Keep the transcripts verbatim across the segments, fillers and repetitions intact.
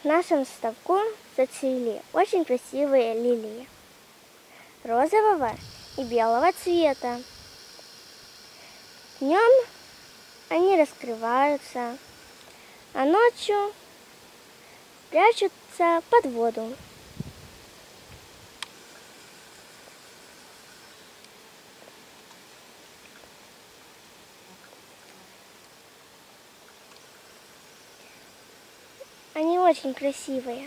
В нашем ставку зацвели очень красивые лилии розового и белого цвета. Днем они раскрываются, а ночью прячутся под воду. Они очень красивые.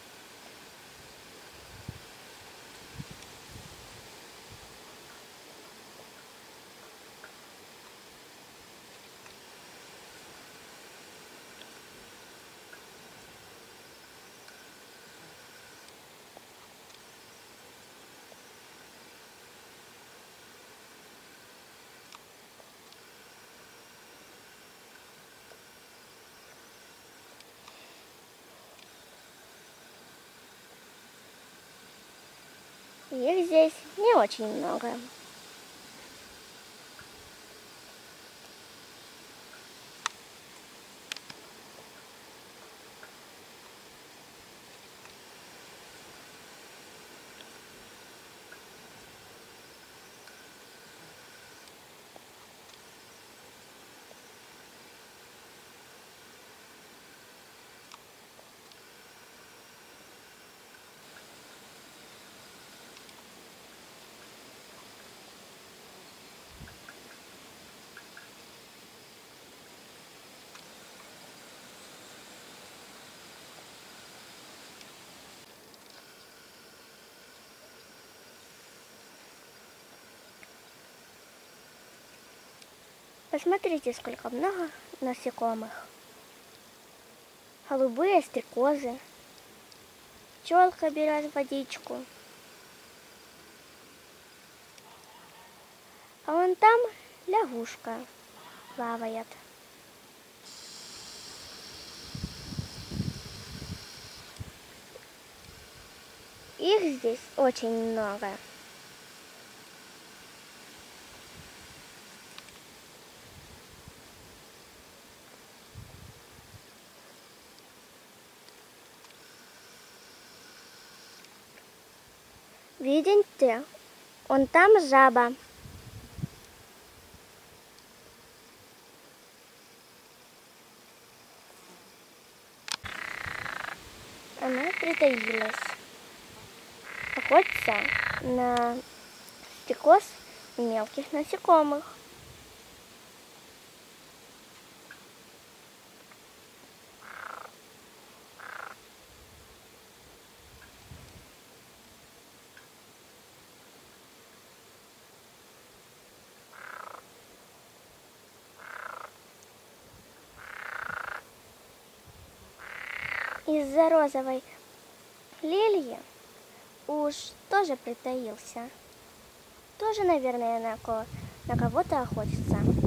Их здесь не очень много. Посмотрите, сколько много насекомых. Голубые стрекозы. Пчелка берет водичку. А вон там лягушка плавает. Их здесь очень много. Видите, вон там жаба. Она притаилась. Охотится на стрекоз и мелких насекомых. Из-за розовой лилии уж тоже притаился. Тоже, наверное, на, ко- на кого-то охотится.